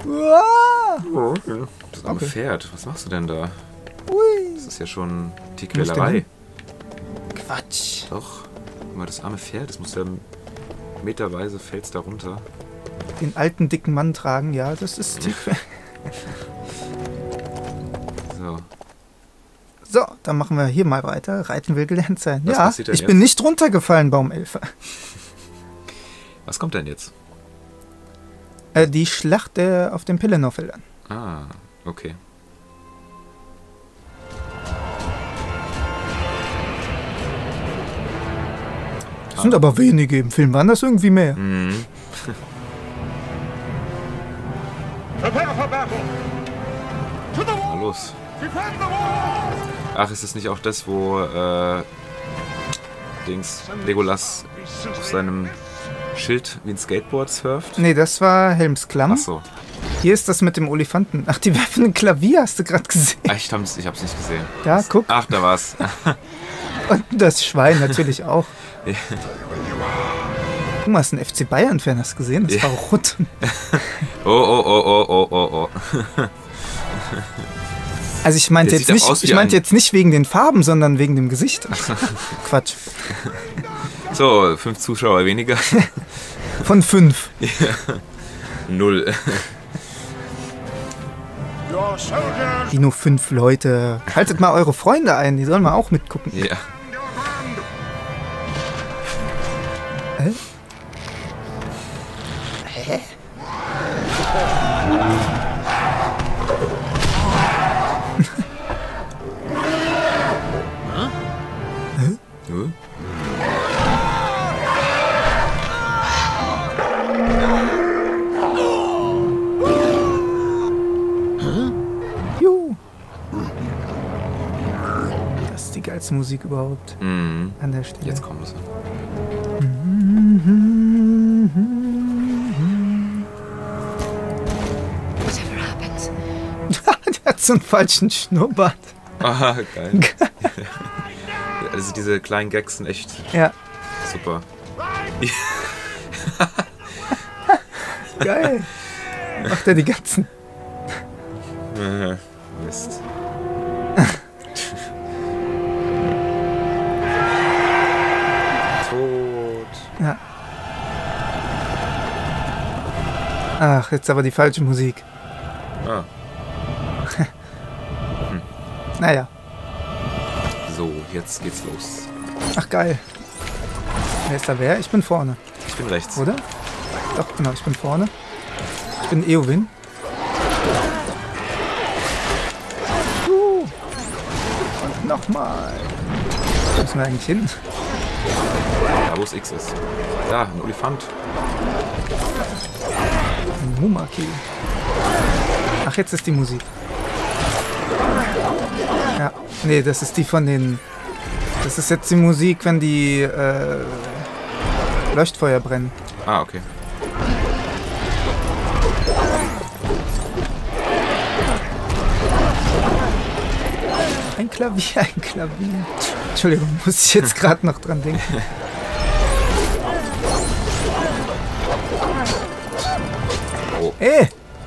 Das arme Pferd. Was machst du denn da? Ui. Das ist ja schon die Quälerei. Quatsch. Doch. Guck mal, das arme Pferd, das muss ja meterweise fällt's da runter. Den alten, dicken Mann tragen, ja, das ist die So. So, dann machen wir hier mal weiter. Reiten will gelernt sein. Was ja, passiert denn ich jetzt? bin nicht runtergefallen, Baumelfe. Was kommt denn jetzt? Die Schlacht auf den Pelennor-Feldern. Ah, okay. Das sind aber wenige. Im Film waren das irgendwie mehr. Mhm. Na los. Ach, ist das nicht auch das, wo Legolas auf seinem Schild wie ein Skateboard surft? Nee, das war Helmsklamm. Ach so. Hier ist das mit dem Olifanten. Ach, die werfen ein Klavier, hast du gerade gesehen. Ich hab's nicht gesehen. Da, guck. Ach, da war's. Und das Schwein natürlich auch. Ja. Guck mal, ist ein FC Bayern-Fan, hast du gesehen? Das war rot. Oh. Also ich meinte jetzt nicht wegen den Farben, sondern wegen dem Gesicht. Quatsch. So, 5 Zuschauer weniger. Von 5. Ja. 0. Die nur 5 Leute. Haltet mal eure Freunde ein, die sollen mal auch mitgucken. Ja. Hä? Hä? Juhu. Das ist die geilste Musik überhaupt. Mhm. An der Stelle. Jetzt kommen sie. Whatever happens. Der hat so einen falschen Schnurrbart. Ah, geil. Also diese kleinen Gags sind echt Ja, super. geil. Macht er die ganzen. Mist. Tot. Ja. Ach, jetzt aber die falsche Musik. Ah, Naja. so, jetzt geht's los. Ach, geil. Wer ist da wer? Ich bin vorne, Ich bin rechts. oder? Doch, genau, ich bin vorne. Ich bin Eowyn. Und nochmal. Wo müssen wir eigentlich hin? Da, wo es X ist. Da, ein Olifant. Ein Mumaki. Ach, jetzt ist die Musik. Ja, nee, das ist die von den... Das ist jetzt die Musik, wenn die Leuchtfeuer brennen. Ah, okay. Ein Klavier, ein Klavier. Entschuldigung, muss ich jetzt gerade noch dran denken. Oh. Ey!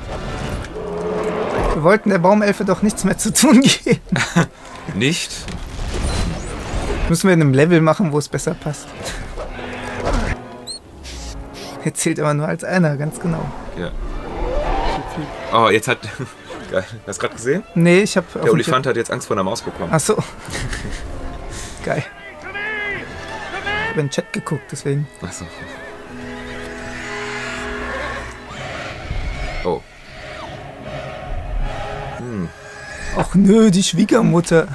Wir wollten der Baumelfe doch nichts mehr zu tun geben. Nicht? Müssen wir in einem Level machen, wo es besser passt. Jetzt zählt aber nur als einer, ganz genau. Ja. Oh, jetzt hat... Geil. Hast du gerade gesehen? Nee, ich hab... Der Olifant hat jetzt Angst vor einer Maus bekommen. Ach so. Geil. Ich hab in den Chat geguckt, deswegen. Ach so. Oh. Ach nö, die Schwiegermutter.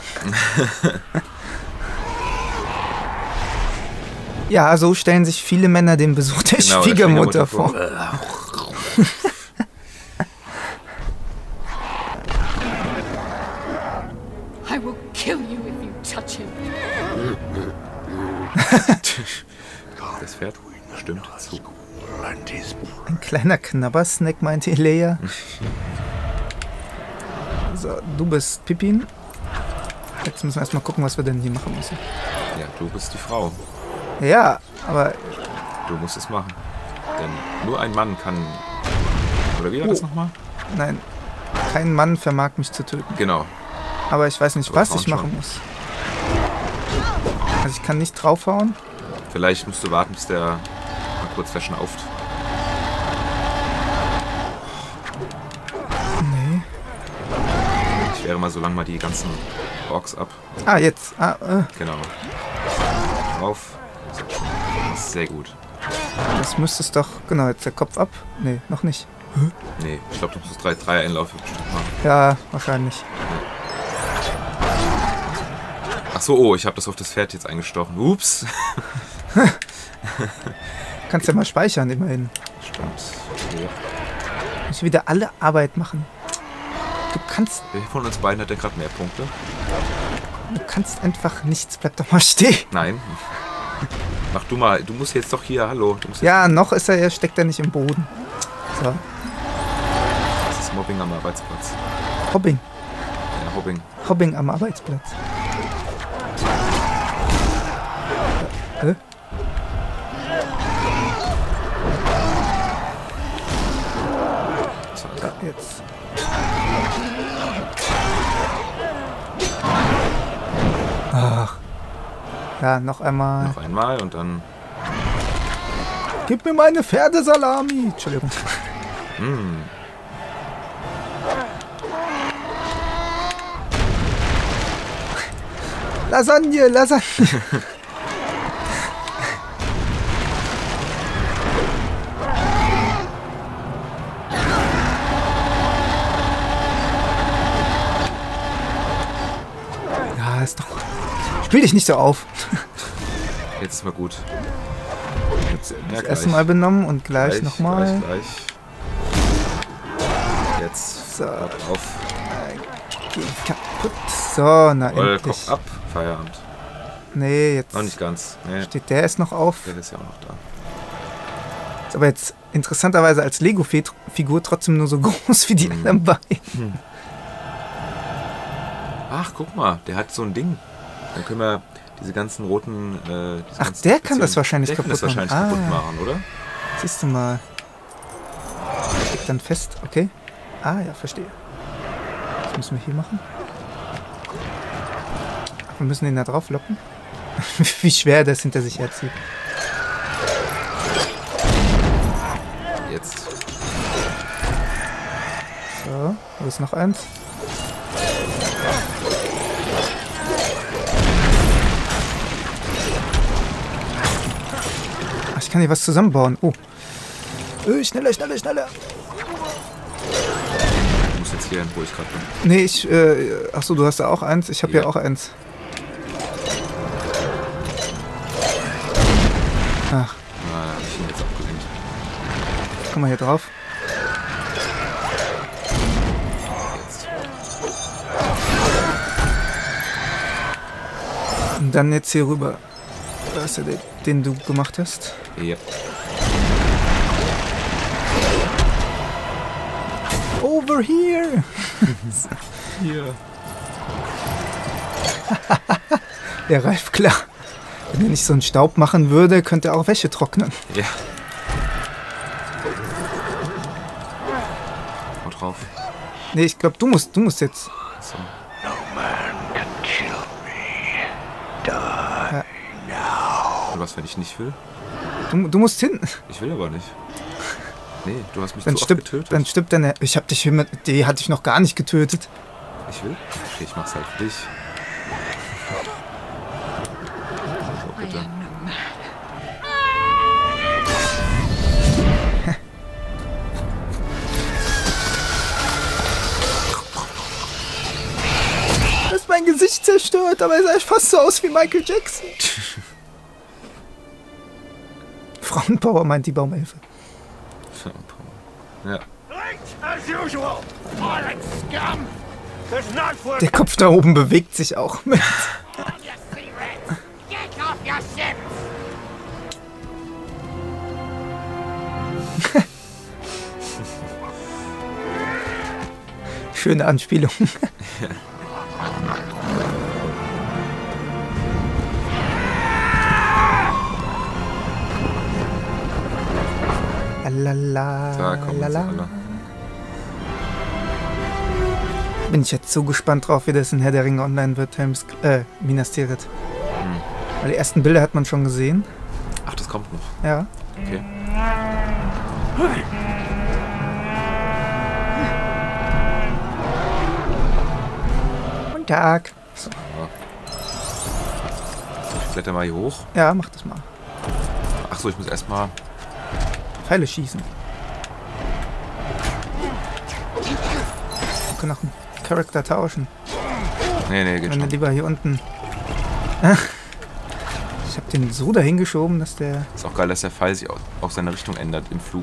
Ja, so stellen sich viele Männer den Besuch der Genau, Schwiegermutter vor. I will kill you if you touch him. Das Pferd stimmt zu. Ein kleiner Knabbersnack, meinte Leia. So, du bist Pippin. Jetzt müssen wir erstmal gucken, was wir denn hier machen müssen. Ja, du bist die Frau. Ja, aber Du musst es machen. Denn nur ein Mann kann... Oder wie war das nochmal? Nein. Kein Mann vermag mich zu töten. Genau. Aber ich weiß nicht, Aber was Frauen ich machen schon. muss. Also ich kann nicht draufhauen. Vielleicht musst du warten, bis der mal kurz verschnauft. Nee. Ich wehre mal so lange mal die ganzen Orks ab. Ah, jetzt. Genau. Drauf. So. Das ist sehr gut. Das müsste es doch... Genau, jetzt der Kopf ab. Nee, noch nicht. Nee, ich glaube, du musst 3 Einläufe bestimmt machen. Ja, wahrscheinlich. Ach so, oh, ich habe das auf das Pferd jetzt eingestochen. Ups. Kannst ja mal speichern, immerhin. Stimmt. Okay. Muss wieder alle Arbeit machen. Du kannst Wer von uns beiden hat ja gerade mehr Punkte? einfach nichts. Bleib doch mal stehen. Nein. Mach du mal. Du musst jetzt doch hier. Hallo. Du musst Ja, noch ist steckt er nicht im Boden. So, Das ist Mobbing am Arbeitsplatz. Hobbing. Ja, Hobbing. Hobbing am Arbeitsplatz. Hä? So, Da, jetzt. Ach. Ja, noch einmal. noch einmal und dann. Gib mir meine Pferdesalami. Entschuldigung. Hm. Lasagne, Lasagne. Ja, ist doch... Spiel dich nicht so auf. Jetzt ist mal gut. Jetzt das gleich. erste Mal benommen und gleich nochmal. Gleich. Jetzt. So. Auf. Geh kaputt. So, na Voll endlich. Kopf ab. Feierabend. Nee, jetzt Noch nicht ganz. Nee. steht der erst noch auf. Der ist ja auch noch da. Ist aber jetzt interessanterweise als Lego-Figur trotzdem nur so groß wie die anderen beiden. Ach, guck mal. Der hat so ein Ding. Dann können wir diese ganzen roten. Ach, der kann das wahrscheinlich kaputt kaputt machen. kaputt machen, oder? Siehst du mal. Steckt dann fest, okay. Ah, ja, verstehe. Was müssen wir hier machen? Ach, wir müssen ihn da drauf locken. Wie schwer das hinter sich herzieht. Jetzt. So, wo ist noch eins? Ach, ich kann hier was zusammenbauen. Oh. Schneller, schneller, schneller. Ich muss jetzt hier hin, wo ich gerade bin. Nee, achso, du hast da auch eins. Ich habe Ja. ja auch eins. Ach, Na, hab ich ihn jetzt abgelenkt. guck mal hier drauf. Jetzt. Und dann jetzt hier rüber. Da ist ja der, den du gemacht hast. Ja. Over here! Hier. Der Ralf, klar. Wenn er nicht so einen Staub machen würde, könnte er auch Wäsche trocknen. Ja. Hau drauf. Nee, ich glaube, du musst jetzt. So. Und was, wenn ich nicht will? Du musst hin. Ich will aber nicht. Nee, du hast mich Dann zu oft stirbt, getötet. dann stirbt deine. Ich hab dich mit. Die hatte ich noch gar nicht getötet. Ich will? Okay, ich mach's halt für dich. So, bitte. Du hast mein Gesicht zerstört, aber er sah fast so aus wie Michael Jackson. Frauenpower meint die Baumelfe. Ja. As usual, violent scum! There's none for Der Kopf da oben bewegt sich auch mit. all you sea rats! Get off your ship! Schöne Anspielung. Lalala. Da kommen sie lala. alle. Bin ich jetzt so gespannt drauf, wie das in Herr der Ringe online wird, Minas Tirith. Weil die ersten Bilder hat man schon gesehen. Ach, das kommt noch. Ja. Okay. Guten Tag. So. Ich kletter mal hier hoch. Ja, mach das mal. Ach so, ich muss erstmal. Pfeile schießen. Wir können auch einen Charakter tauschen. Nee, geht Wenn wir schon. lieber hier unten. Ich habe den so dahin geschoben, dass der... Ist auch geil, dass der Pfeil sich auch seine Richtung ändert im Flug.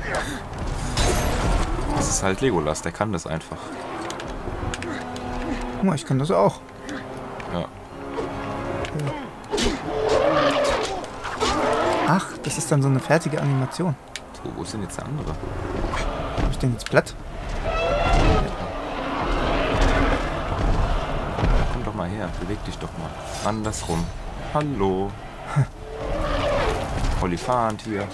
Das ist halt Legolas, der kann das einfach. Guck mal, ich kann das auch. Ja. Ach, das ist dann so eine fertige Animation. So, wo ist denn jetzt der andere? Hab ich den jetzt platt? Komm doch mal her, beweg dich doch mal. Andersrum. Hallo. Olifant hier.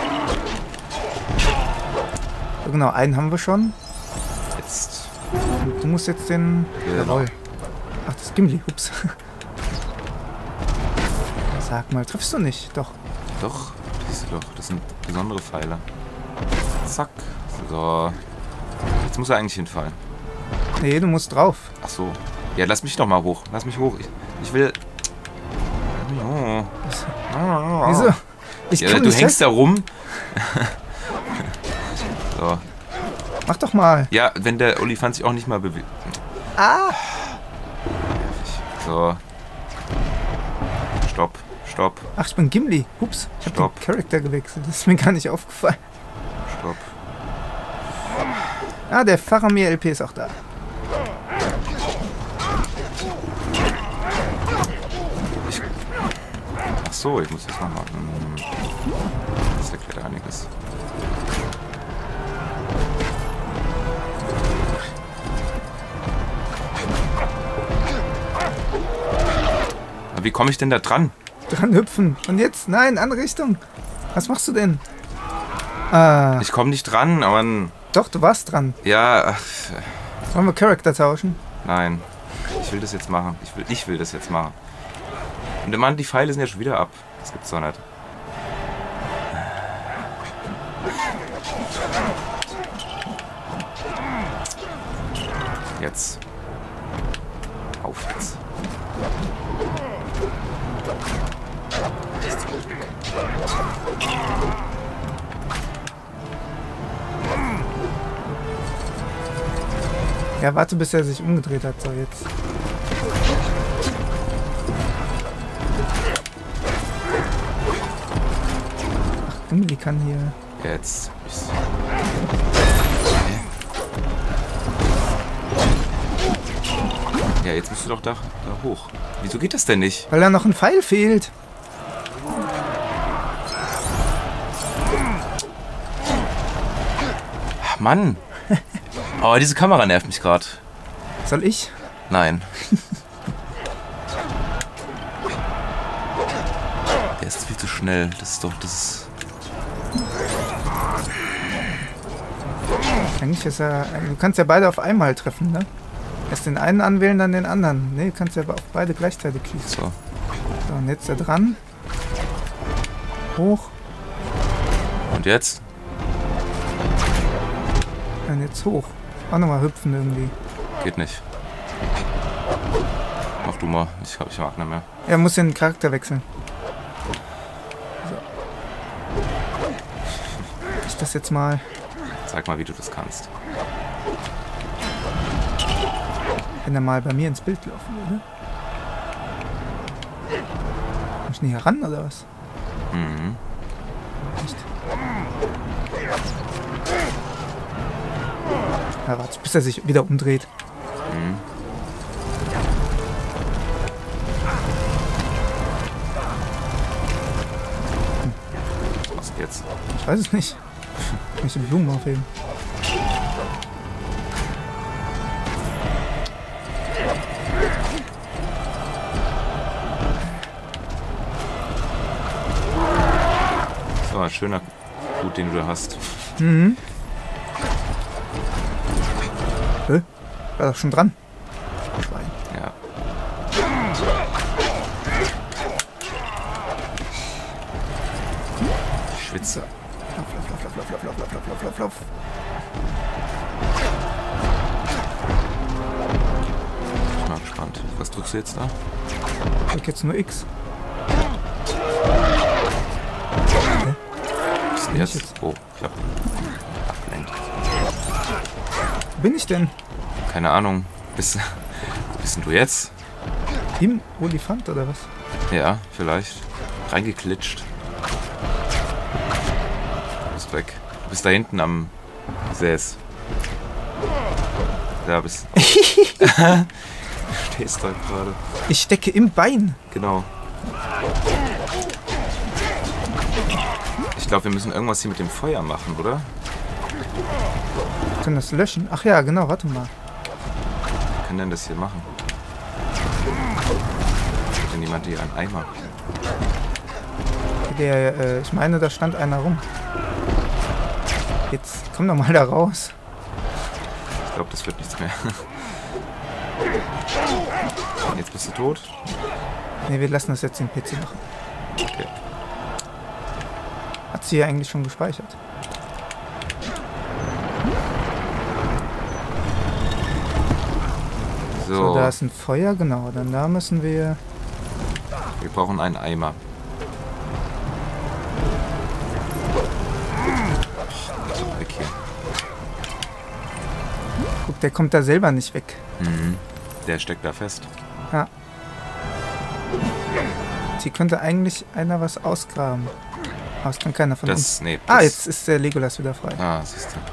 So, genau, einen haben wir schon. Jetzt. Und du musst jetzt den... Genau. Jawohl. Ach, das ist Gimli. Ups. Sag mal, triffst du nicht? Doch. Doch, das sind besondere Pfeile. Zack. So. Jetzt muss er eigentlich hinfallen. Nee, du musst drauf. Ach so. Ja, lass mich doch mal hoch. Lass mich hoch. Ich will... Oh. Wieso? Ich Ja, kann du nicht hängst da rum. So. Mach doch mal. Ja, wenn der Olifant sich auch nicht mal bewegt. Ah! So. Stopp. Stopp. Ach, ich bin Gimli. Ups, ich hab den Stopp. Charakter gewechselt. Das ist mir gar nicht aufgefallen. Stopp. Ah, der Faramir LP ist auch da. Ach so, ich muss das noch machen. Das erklärt einiges. Aber wie komme ich denn da dran? Dran hüpfen. Und jetzt? Nein, andere Richtung. Was machst du denn? Ah, Ich komme nicht dran, aber... doch, du warst dran. Ja, ach, Wollen wir Charakter tauschen? nein. Ich will das jetzt machen. Ich will das jetzt machen. Und der Mann, die Pfeile sind ja schon wieder ab. Das gibt's doch nicht. Jetzt. Auf jetzt. Ja, warte, bis er sich umgedreht hat. So, jetzt. Ach, Gimli kann hier... Jetzt. Ja, jetzt musst du doch da hoch. Wieso geht das denn nicht? Weil da noch ein Pfeil fehlt. Ach, Mann. Oh, diese Kamera nervt mich gerade. Soll ich? Nein. Der ist viel zu schnell. Das ist doch... Eigentlich ist er... Du kannst ja beide auf einmal treffen, ne? Erst den einen anwählen, dann den anderen. Ne, du kannst ja auf beide gleichzeitig schießen. So. So, und jetzt da dran. Hoch. Und jetzt? Und jetzt hoch. Auch nochmal hüpfen irgendwie. Geht nicht. Mach du mal. Ich mag nicht mehr. Er muss den Charakter wechseln. So. Ich das jetzt mal... Zeig mal, wie du das kannst. Wenn er mal bei mir ins Bild laufen würde. Muss ich nicht heran, oder was? Mhm. Echt? Ja, warte, bis er sich wieder umdreht. Mhm. Was jetzt? Ich weiß es nicht. Ich muss die Blumen aufheben. So, ein schöner Hut, den du da hast. Mhm. Hä? War doch schon dran. Schwein. Ja. Ich schwitze. Lauf. Ich bin mal gespannt. Was drückst du jetzt da? Ich drück jetzt nur X. Was ist denn jetzt? Oh, ich hab abgelenkt. Wo bin ich denn? Keine Ahnung. Bist denn du jetzt? Im Olifant oder was? Ja, vielleicht. Reingeklitscht. Du bist weg. Du bist da hinten am Gesäß. Da bist du. Stehst da gerade. Ich stecke im Bein. Genau. Ich glaube, wir müssen irgendwas hier mit dem Feuer machen, oder? Wir können das löschen. Ach ja, genau, warte mal. Wer kann denn das hier machen? Hat denn jemand hier einen Eimer? Ich meine, da stand einer rum. Jetzt komm doch mal da raus. Ich glaube, das wird nichts mehr. Jetzt bist du tot? Ne, wir lassen das jetzt den PC machen. Okay. Hat sie ja eigentlich schon gespeichert. So, da ist ein Feuer, genau. Dann da müssen wir... Wir brauchen einen Eimer. Weg hier. Guck, der kommt da selber nicht weg. Mhm. Der steckt da fest. Ja. Hier könnte eigentlich einer was ausgraben. Aber es kann keiner von uns. Nee, Ah, jetzt ist der Legolas wieder frei. Ah, siehst du.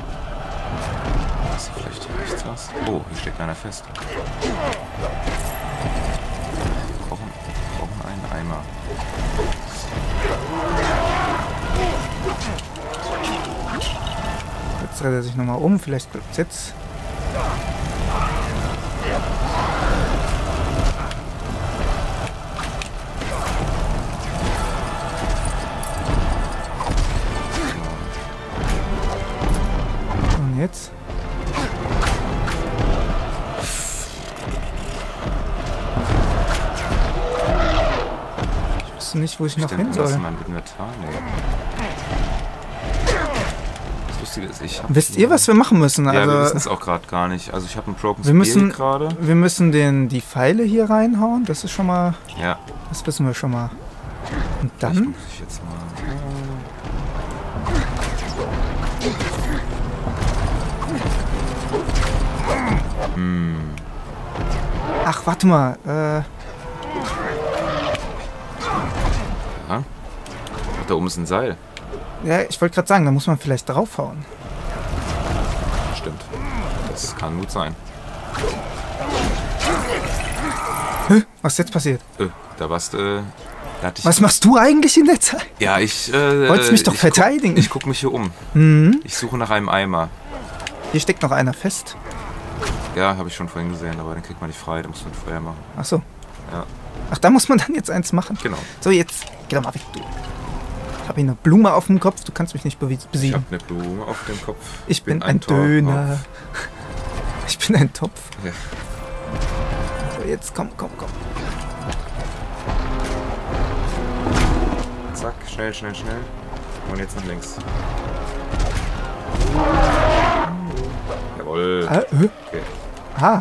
Ist hier vielleicht hier rechts was? Oh, hier steckt einer fest. Wir brauchen einen Eimer. Jetzt dreht er sich nochmal um. Vielleicht klappt es jetzt. Und jetzt? Ich wüsste nicht, wo ich noch hin soll. Mein Inventar? Nee. Das Lustige ist, Wisst ihr, was wir machen müssen? Ja, Also, wir wissen es auch gerade gar nicht. Also ich habe einen Broken wir müssen gerade. Wir müssen die Pfeile hier reinhauen. Das ist schon mal... Ja. Das wissen wir schon mal. Und Vielleicht dann? muss ich jetzt mal... Ach, warte mal. Ja. Da oben ist ein Seil. Ja, ich wollte gerade sagen, da muss man vielleicht draufhauen. Stimmt. Das kann gut sein. Hä? Was ist jetzt passiert? Da warst du... Was machst du eigentlich in der Zeit? Ja, ich... Wolltest mich doch verteidigen. Ich guck mich hier um. Mhm. Ich suche nach einem Eimer. Hier steckt noch einer fest. Ja, habe ich schon vorhin gesehen, aber den kriegt man nicht frei. Da muss man Feuer machen. Ach so. Ja. Ach, da muss man dann jetzt eins machen. Genau. So, jetzt geh doch mal weg, du. Ich habe hier eine Blume auf dem Kopf. Du kannst mich nicht Ich besiegen. habe eine Blume auf dem Kopf. Ich bin ein Döner. Ich bin ein Topf. Ja. So, jetzt komm. Zack, schnell. Und jetzt nach links. Jawohl. Okay. Ah,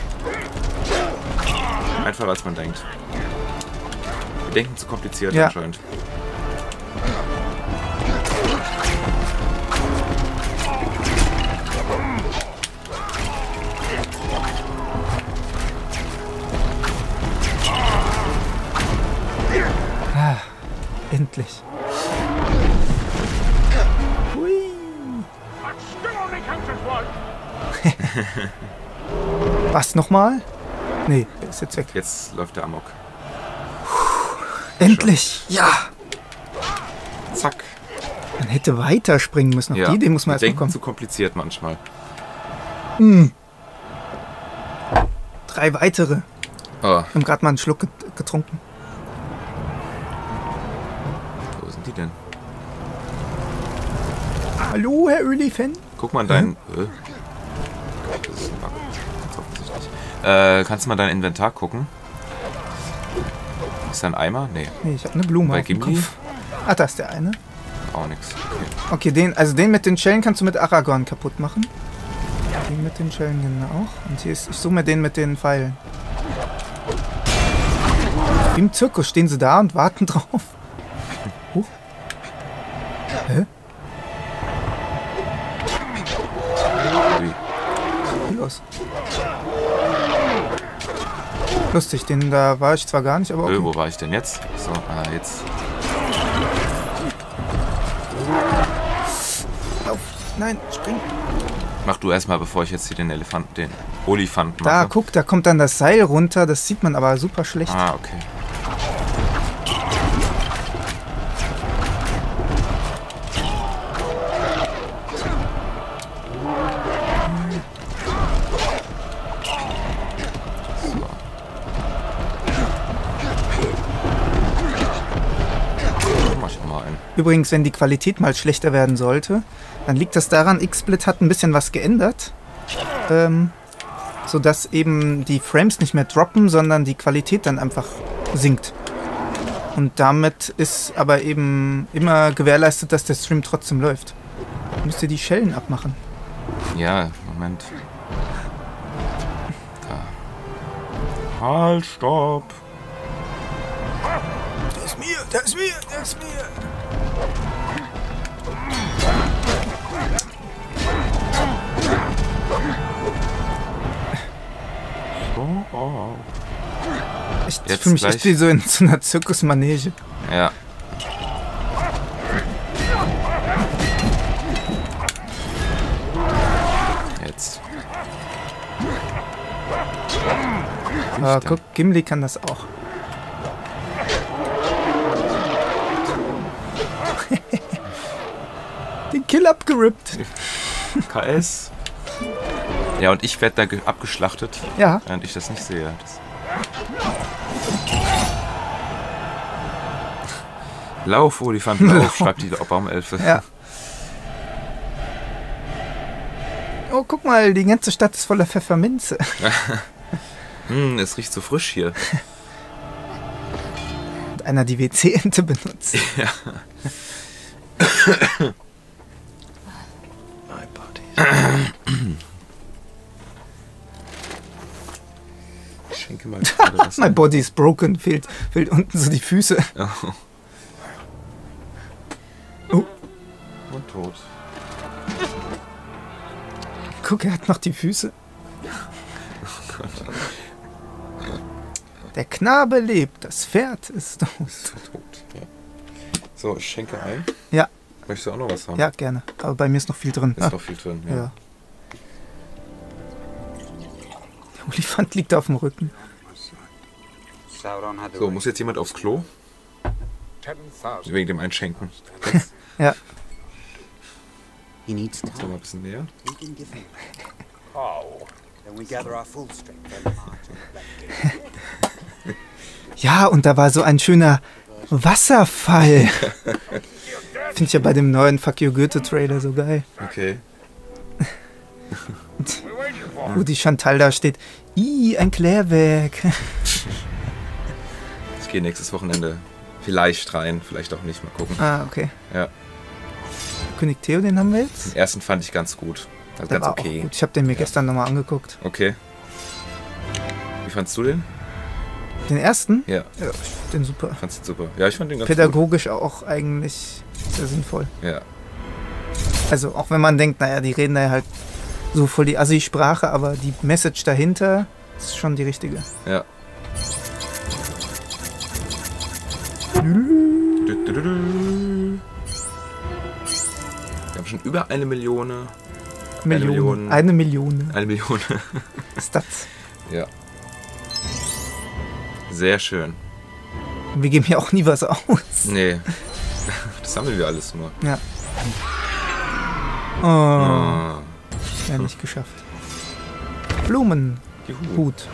Einfacher als man denkt. Wir denken zu kompliziert Ja. anscheinend. endlich. Hui. Still only counts as one. Was, nochmal? Nee, der ist jetzt weg. Jetzt läuft der Amok. Endlich! Ja! Zack. Man hätte weiterspringen müssen. Auf Ja. die Idee muss man Wir erst denken bekommen. zu kompliziert manchmal. 3 weitere. Oh, Wir haben gerade mal einen Schluck getrunken. wo sind die denn? Hallo, Herr Ölifan. Guck mal in deinen... Das ist ein Bug. Kannst du mal dein Inventar gucken? Ist da ein Eimer? Nee. Nee, ich habe eine Blume Bei auf dem Gimli? Kopf. Ah, da ist der eine. Auch nix. Okay, Okay. den mit den Schellen kannst du mit Aragorn kaputt machen. Den mit den Schellen auch. Und hier ist, ich suche mir den mit den Pfeilen. Wie im Zirkus stehen sie da und warten drauf. Hä? Ui. Wie los? Lustig, den da war ich zwar gar nicht, aber okay. Wo war ich denn jetzt? So, jetzt. Lauf. Nein, spring. Mach du erstmal, bevor ich jetzt hier den Olifant mache. Da, guck, da kommt dann das Seil runter. Das sieht man aber super schlecht. Ah, okay. Übrigens, wenn die Qualität mal schlechter werden sollte, dann liegt das daran, XSplit hat ein bisschen was geändert, sodass eben die Frames nicht mehr droppen, sondern die Qualität dann einfach sinkt. Und damit ist aber eben immer gewährleistet, dass der Stream trotzdem läuft. Müsst ihr die Schellen abmachen. Ja, Moment. Da. Halt, stopp. Der ist mir, der ist mir, der ist mir. Ich fühle mich echt wie so in so einer Zirkusmanege. Ja. Jetzt. Guck, Gimli kann das auch. Den Kill abgerippt. KS. Ja, und ich werde da abgeschlachtet, ja, während ich das nicht sehe. Lauf, Olifant, lauf, schreibt die Baumelfe. Ja. Oh, guck mal, die ganze Stadt ist voller Pfefferminze. Es riecht so frisch hier. Und einer die WC-Ente benutzt. Ja. My body. Ich schenke mal gerade was. My body is broken, fehlt unten so die Füße. Oh. Oh. Und tot. Guck, er hat noch die Füße. Oh Gott. Der Knabe lebt, das Pferd ist tot. Ja. So, ich schenke ein. Ja. Möchtest du auch noch was haben? Ja, gerne. Aber bei mir ist noch viel drin. Ist noch viel drin, ja. Ja. Der Olifant liegt auf dem Rücken. So, muss jetzt jemand aufs Klo? Wegen dem Einschenken. Ja. He needs Jetzt noch mal ein bisschen näher. We can give him. Oh. Then we gather our full strength and march on Blackgate. Ja, und da war so ein schöner Wasserfall. Finde ich ja bei dem neuen Fuck You Goethe-Trailer so geil. Okay. Wo die Chantal da steht. Ein Klärwerk. Ich gehe nächstes Wochenende vielleicht rein, vielleicht auch nicht. Mal gucken. Ah, okay. Ja. König Theo, den haben wir jetzt? Den ersten fand ich ganz gut. Also Der ganz war okay. auch gut. Ich habe den mir gestern nochmal angeguckt. Okay. Wie fandst du den? Den ersten? Ja. Ja, ich fand den super. Fandst du super? Ja, ich fand den ganz Pädagogisch auch eigentlich sehr sinnvoll. gut. Ja. Also auch wenn man denkt, naja, die reden da halt so voll die Assi-Sprache, aber die Message dahinter ist schon die richtige. Ja. Wir haben schon über 1 Million. Millionen. Eine 1 Million. 1 Million. Ist das. Ja. Sehr schön. Und wir geben hier auch nie was aus. Nee. Das sammeln wir alles nur. Ja. Oh. Ah. Ja, nicht geschafft. Blumen. Juhu. Gut.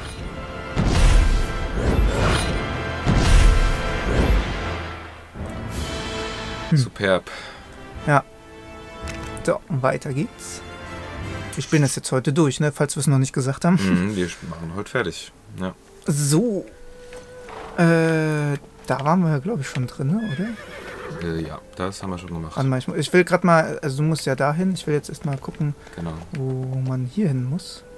Superb. Ja. So, und weiter geht's. wir spielen das jetzt heute durch, ne? Falls wir es noch nicht gesagt haben. Wir machen heute fertig. Ja. So. Da waren wir, glaube ich, schon drin, ne? Oder? Ja, das haben wir schon gemacht. Ich will gerade mal, also du musst ja dahin. Ich will jetzt erstmal gucken, Genau. wo man hier hin muss.